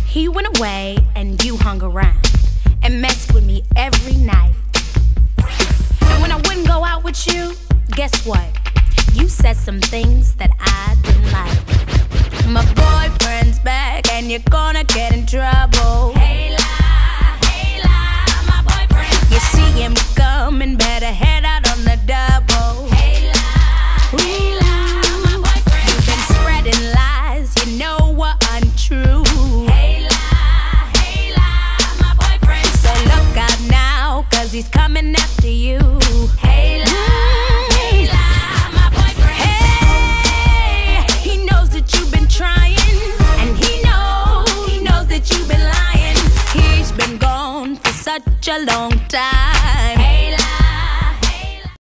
He went away and you hung around and messed with me every night. And when I wouldn't go out with you, guess what? You said some things that I didn't like. My boyfriend's back and you're gonna get in trouble. Hey lie, my boyfriend's back. You see him coming, better head out on the double. Hey lie, my boyfriend's You've been spreading lies, you know what untrue. Hey lie, my boyfriend's So look out now, cause he's coming after you. Hey lie. Such a long